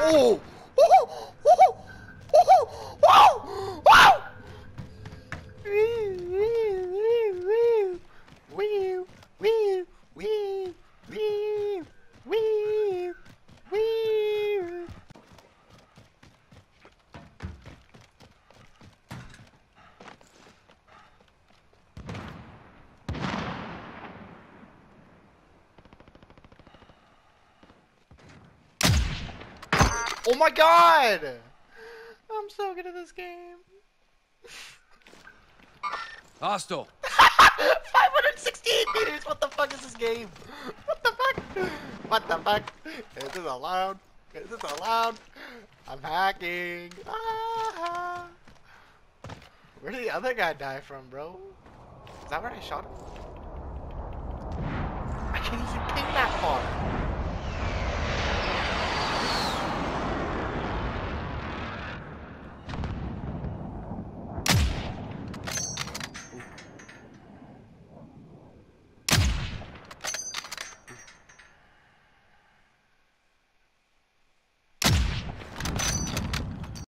Oh! Oh! Oh! Oh! Oh! Oh! Wee! Wee! Wee! Wee! Wee! Wee! Oh my god! I'm so good at this game. Hostile. 568 meters! What the fuck is this game? What the fuck? What the fuck? Is this allowed? Is this allowed? I'm hacking. Ah. Where did the other guy die from, bro? Is that where I shot him? I can't even ping that far.